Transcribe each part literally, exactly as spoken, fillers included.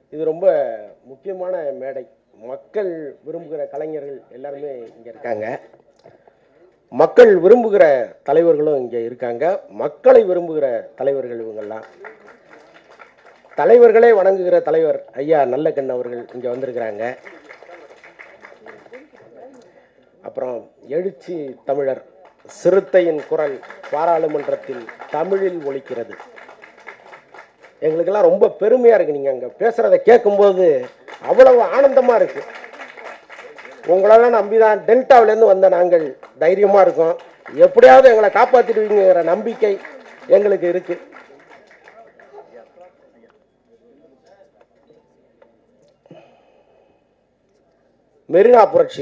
இது ரொம்ப முக்கியமான மேடை. மக்கள் விரும்புகிற கலைஞர்கள் எல்லாருமே இங்கே இருக்காங்க. மக்கள் விரும்புகிற தலைவர்களும் இங்கே இருக்காங்க. மக்களை விரும்புகிற தலைவர்கள் இவங்கெல்லாம். தலைவர்களே வணங்குகிற தலைவர் ஐயா நல்லக்கண் அவர்கள் இங்கே வந்திருக்கிறாங்க. அப்புறம் எழுச்சி தமிழர் சிறுத்தையின் குரல் பாராளுமன்றத்தில் தமிழில் ஒலிக்கிறது. எங்களுக்கெல்லாம் ரொம்ப பெருமையாக இருக்குது. நீங்கள் அங்கே பேசுகிறத கேட்கும்போது அவ்வளவு ஆனந்தமாக இருக்குது. உங்களெல்லாம் நம்பி தான் டெல்டாவிலேருந்து வந்த நாங்கள் தைரியமாக இருக்கோம். எப்படியாவது எங்களை காப்பாற்றிடுவீங்கிற நம்பிக்கை எங்களுக்கு இருக்குது. மெரினா புரட்சி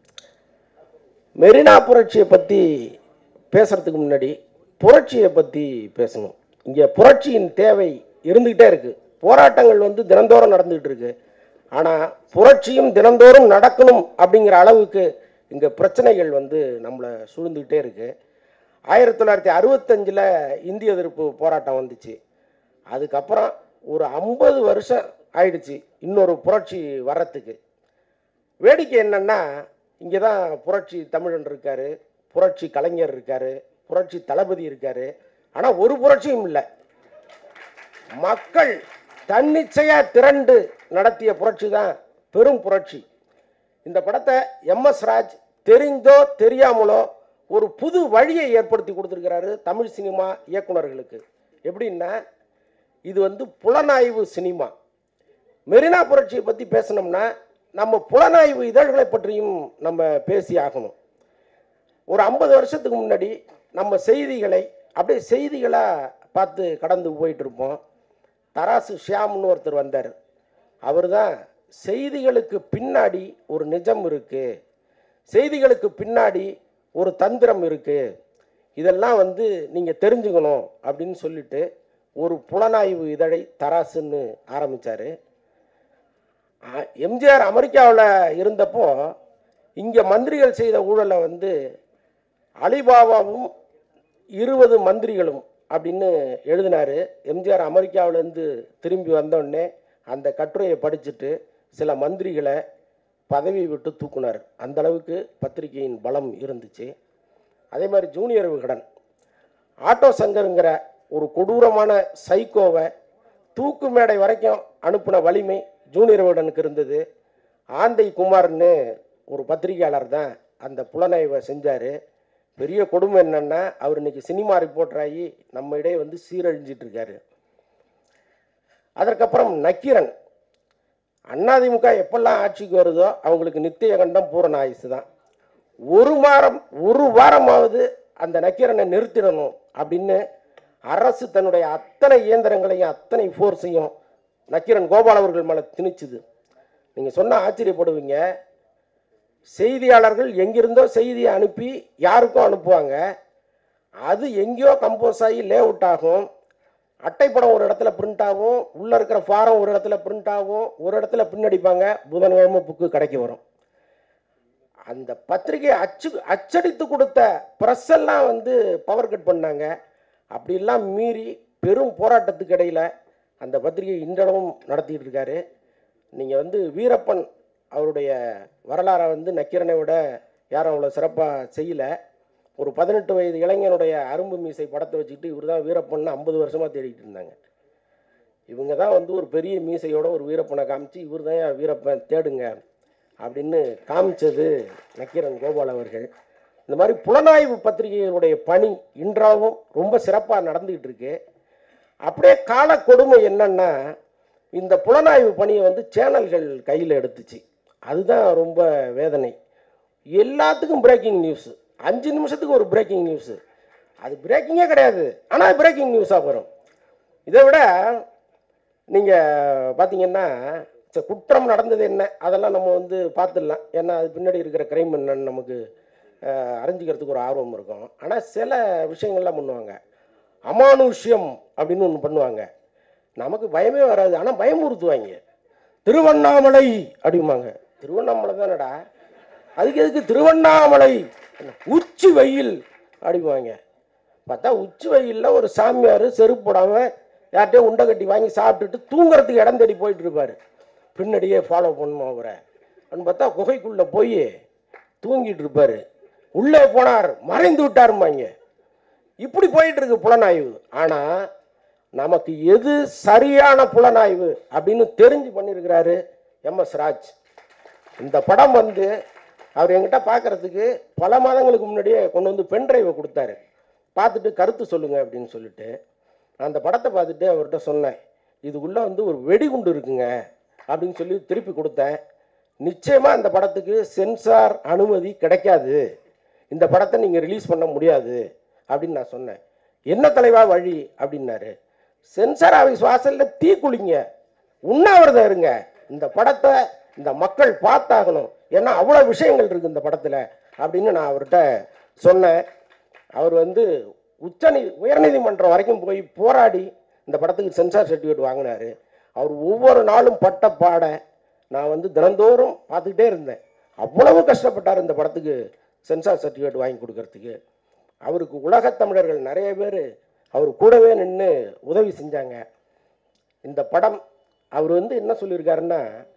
மெரினா புரட்சியை பற்றி பேசுகிறதுக்கு முன்னாடி புரட்சியை பற்றி பேசணும். இங்கே புரட்சியின் தேவை இருந்துக்கிட்டே இருக்குது. போராட்டங்கள் வந்து தினந்தோறும் நடந்துக்கிட்டு இருக்கு. ஆனால் புரட்சியும் தினந்தோறும் நடக்கணும் அப்படிங்கிற அளவுக்கு இங்கே பிரச்சனைகள் வந்து நம்மளை சூழ்ந்துக்கிட்டே இருக்குது. ஆயிரத்தி தொள்ளாயிரத்தி அறுபத்தஞ்சில் இந்திய எதிர்ப்பு போராட்டம் வந்துச்சு. அதுக்கப்புறம் ஒரு ஐம்பது வருஷம் ஆயிடுச்சு இன்னொரு புரட்சி வர்றதுக்கு. வேடிக்கை என்னன்னா, இங்கே தான் புரட்சி தமிழன் இருக்கார், புரட்சி கலைஞர் இருக்கார், புரட்சி தளபதி இருக்கார். ஆனால் ஒரு புரட்சியும் இல்லை. மக்கள் தன்னிச்சையாக திரண்டு நடத்திய புரட்சி தான் பெரும் புரட்சி. இந்த படத்தை எம் எஸ் ராஜ் தெரிந்தோ தெரியாமலோ ஒரு புது வழியை ஏற்படுத்தி கொடுத்துருக்கிறாரு தமிழ் சினிமா இயக்குநர்களுக்கு. எப்படின்னா, இது வந்து புலனாய்வு சினிமா. மெரினா புரட்சியை பற்றி பேசணும்னா நம்ம புலனாய்வு இதழ்களை பற்றியும் நம்ம பேசி ஆகணும். ஒரு ஐம்பது வருஷத்துக்கு முன்னாடி நம்ம செய்திகளை அப்படியே செய்திகளாக பார்த்து கடந்து போயிட்டு இருப்போம். தராசு ஷியாம்னு ஒருத்தர் வந்தார். அவர் தான் செய்திகளுக்கு பின்னாடி ஒரு நிஜம் இருக்குது, செய்திகளுக்கு பின்னாடி ஒரு தந்திரம் இருக்குது, இதெல்லாம் வந்து நீங்கள் தெரிஞ்சுக்கணும் அப்படின்னு சொல்லிட்டு ஒரு புலனாய்வு இதழை தராசுன்னு ஆரம்பித்தார். எம்ஜிஆர் அமெரிக்காவில் இருந்தப்போ இங்கே மந்திரிகள் செய்த ஊழலை வந்து அலிபாபாவும் இருபது மந்திரிகளும் அப்படின்னு எழுதினார். எம்ஜிஆர் அமெரிக்காவிலேருந்து திரும்பி வந்தோடனே அந்த கட்டுரையை படிச்சுட்டு சில மந்திரிகளை பதவி விட்டு தூக்குனார். அந்த அளவுக்கு பத்திரிகையின் பலம் இருந்துச்சு. அதே மாதிரி ஜூனியர் விகடன் ஆட்டோ சங்கருங்கிற ஒரு கொடூரமான சைக்கோவை தூக்கு மேடை வரைக்கும் அனுப்பின வலிமை ஜூனியர் விகடனுக்கு இருந்தது. ஆந்தை குமார்னு ஒரு பத்திரிகையாளர் தான் அந்த புலனாய்வை செஞ்சார். பெரிய கொடுமை என்னன்னா, அவர் இன்னைக்கு சினிமா ரிப்போர்ட்டராகி நம்ம இடையே வந்து சீரழிஞ்சிட்டு இருக்காரு. அதற்கப்புறம் நக்கீரன். அதிமுக எப்பெல்லாம் ஆட்சிக்கு வருதோ அவங்களுக்கு நித்திய கண்டம் பூரண ஆயுசு தான். ஒரு வாரம் ஒரு வாரமாவது அந்த நக்கீரனை நிறுத்திடணும் அப்படின்னு அரசு தன்னுடைய அத்தனை இயந்திரங்களையும் அத்தனை ஃபோர்ஸையும் நக்கீரன் கோபால் அவர்கள் மேலே திணிச்சுது. நீங்கள் சொன்னால் ஆச்சரியப்படுவீங்க. செய்தியாளர்கள் எங்கிருந்தோ செய்தியை அனுப்பி யாருக்கும் அனுப்புவாங்க. அது எங்கேயோ கம்போஸ் ஆகி லே அவுட் ஆகும். அட்டைப்படம் ஒரு இடத்துல பிரிண்ட் ஆகும், உள்ளே இருக்கிற ஃபாரம் ஒரு இடத்துல பிரிண்ட் ஆகும், ஒரு இடத்துல பின்னடிப்பாங்க. புதன்கிழமை புக்கு கடைக்கு வரும். அந்த பத்திரிகையை அச்சு அச்சடித்து கொடுத்த ப்ரெஸ் எல்லாம் வந்து பவர் கட் பண்ணாங்க. அப்படிலாம் மீறி பெரும் போராட்டத்துக்கு இடையில் அந்த பத்திரிகை இன்றளவும் நடத்திட்டு இருக்காரு. நீங்கள் வந்து வீரப்பன் அவருடைய வரலாறை வந்து நக்கீரனை விட யாரும் அவ்வளோ சிறப்பாக செய்யலை. ஒரு பதினெட்டு வயது இளைஞனுடைய அரும்பு மீசை படத்தை வச்சுக்கிட்டு இவர் தான் வீரப்பன் ஐம்பது வருஷமாக தேடிட்டு இருந்தாங்க. இவங்க தான் வந்து ஒரு பெரிய மீசையோட ஒரு வீரப்பனை காமிச்சு இவர் தான் வீரப்பன் தேடுங்க அப்படின்னு காமிச்சது நக்கீரன் கோபால் அவர்கள். இந்த மாதிரி புலனாய்வு பத்திரிகைகளுடைய பணி இன்றாவும் ரொம்ப சிறப்பாக நடந்துக்கிட்டு இருக்கு. அப்படியே கால கொடுமை என்னன்னா, இந்த புலனாய்வு பணியை வந்து சேனல்கள் கையில் எடுத்துச்சு. அதுதான் ரொம்ப வேதனை. எல்லாத்துக்கும் பிரேக்கிங் நியூஸு, அஞ்சு நிமிஷத்துக்கு ஒரு பிரேக்கிங் நியூஸு. அது பிரேக்கிங்கே கிடையாது, ஆனால் பிரேக்கிங் நியூஸாக வரும். இதை விட நீங்கள் பார்த்தீங்கன்னா, குற்றம் நடந்தது என்ன அதெல்லாம் நம்ம வந்து பார்த்துடலாம். ஏன்னா அது பின்னாடி இருக்கிற கிரைம் என்னன்னு நமக்கு அறிஞ்சிக்கிறதுக்கு ஒரு ஆர்வம் இருக்கும். ஆனால் சில விஷயங்கள்லாம் பண்ணுவாங்க. அமானுஷ்யம் அப்படின்னு ஒன்று பண்ணுவாங்க. நமக்கு பயமே வராது, ஆனால் பயமுறுத்துவாங்க. திருவண்ணாமலை அப்படிம்பாங்க. திருவண்ணாமலை தானடா, அதுக்கு எதுக்கு திருவண்ணாமலை? உச்சி வெயில் அப்படிம்பாங்க. பார்த்தா உச்சி வெயிலில் ஒரு சாமியார் செருப்பு போடாமல் யார்கிட்டயோ உண்டை கட்டி வாங்கி சாப்பிட்டுட்டு தூங்குறதுக்கு இடம் தேடி போயிட்டு இருப்பார். பின்னாடியே ஃபாலோ பண்ணுவோம் அவரை அப்படின்னு பார்த்தா குகைக்குள்ளே போய் தூங்கிட்டு இருப்பார். உள்ளே போனார், மறைந்து விட்டாருமாங்க. இப்படி போயிட்டு இருக்கு புலனாய்வு. ஆனால் நமக்கு எது சரியான புலனாய்வு அப்படின்னு தெரிஞ்சு பண்ணியிருக்கிறாரு எம் எஸ் ராஜ். இந்த படம் வந்து அவர் என்கிட்ட பார்க்கறதுக்கு பல மாதங்களுக்கு முன்னாடியே கொண்டு வந்து பென்ட்ரைவை கொடுத்தாரு. பார்த்துட்டு கருத்து சொல்லுங்க அப்படின்னு சொல்லிட்டு அந்த படத்தை பார்த்துட்டு அவர்கிட்ட சொன்னேன், இதுக்குள்ளே வந்து ஒரு வெடிகுண்டு இருக்குங்க அப்படின்னு சொல்லி திருப்பி கொடுத்தேன். நிச்சயமாக இந்த படத்துக்கு சென்சார் அனுமதி கிடைக்காது, இந்த படத்தை நீங்கள் ரிலீஸ் பண்ண முடியாது அப்படின்னு நான் சொன்னேன். என்ன தலைவா வழி அப்படின்னாரு. சென்சார் ஆஃபீஸ் வாசலில் தீ குளிங்க, உண்ணாவிரதம் இருங்க, இந்த படத்தை இந்த மக்கள் பார்த்தாகணும், ஏன்னா அவ்வளோ விஷயங்கள் இருக்குது இந்த படத்தில் அப்படின்னு நான் அவர்கிட்ட சொன்னேன். அவர் வந்து உச்சநீ உயர்நீதிமன்றம் வரைக்கும் போய் போராடி இந்த படத்துக்கு சென்சார் சர்டிஃபிகேட் வாங்கினார். அவர் ஒவ்வொரு நாளும் பட்ட பாட நான் வந்து தினந்தோறும் பார்த்துக்கிட்டே இருந்தேன். அவ்வளவு கஷ்டப்பட்டார் இந்த படத்துக்கு சென்சார் சர்டிஃபிகேட் வாங்கி கொடுக்கறதுக்கு. அவருக்கு உலகத் தமிழர்கள் நிறைய பேர் அவர் கூடவே நின்று உதவி செஞ்சாங்க. இந்த படம் அவர் வந்து என்ன சொல்லியிருக்காருன்னா,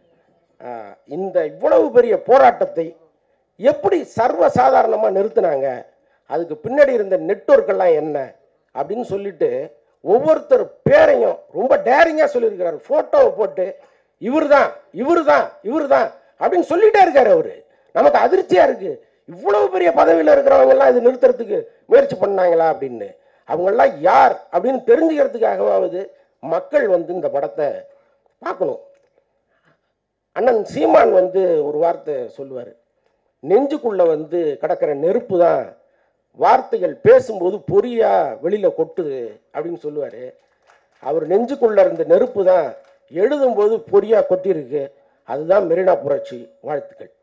இந்த இவ்வளவு பெரிய போராட்டத்தை எப்படி சர்வசாதாரணமாக நிறுத்தினாங்க, அதுக்கு பின்னாடி இருந்த நெட்வொர்க்கெல்லாம் என்ன அப்படின்னு சொல்லிட்டு ஒவ்வொருத்தர் பேரையும் ரொம்ப டேரிங்காக சொல்லியிருக்கிறார். ஃபோட்டோவை போட்டு இவர் தான் இவர் தான் இவர் தான் அப்படின்னு சொல்லிட்டே இருக்காரு. அவர் நமக்கு அதிர்ச்சியாக இருக்குது, இவ்வளவு பெரிய பதவியில் இருக்கிறவங்கெல்லாம் இது நிறுத்துறதுக்கு முயற்சி பண்ணாங்களா அப்படின்னு. அவங்கெல்லாம் யார் அப்படின்னு தெரிஞ்சுக்கிறதுக்காகவாவது மக்கள் வந்து இந்த படத்தை பார்க்கணும். அண்ணன் சீமான் வந்து ஒரு வார்த்தை சொல்லுவார், நெஞ்சுக்குள்ளே வந்து கிடக்கிற நெருப்பு தான் வார்த்தைகள் பேசும்போது பொறியா வெளியில் கொட்டுது அப்படின்னு சொல்லுவார். அவர் நெஞ்சுக்குள்ளே இருந்த நெருப்பு தான் எழுதும்போது பொறியா கொட்டியிருக்கு. அதுதான் மெரினா புரட்சி. வாழ்த்துக்கள்.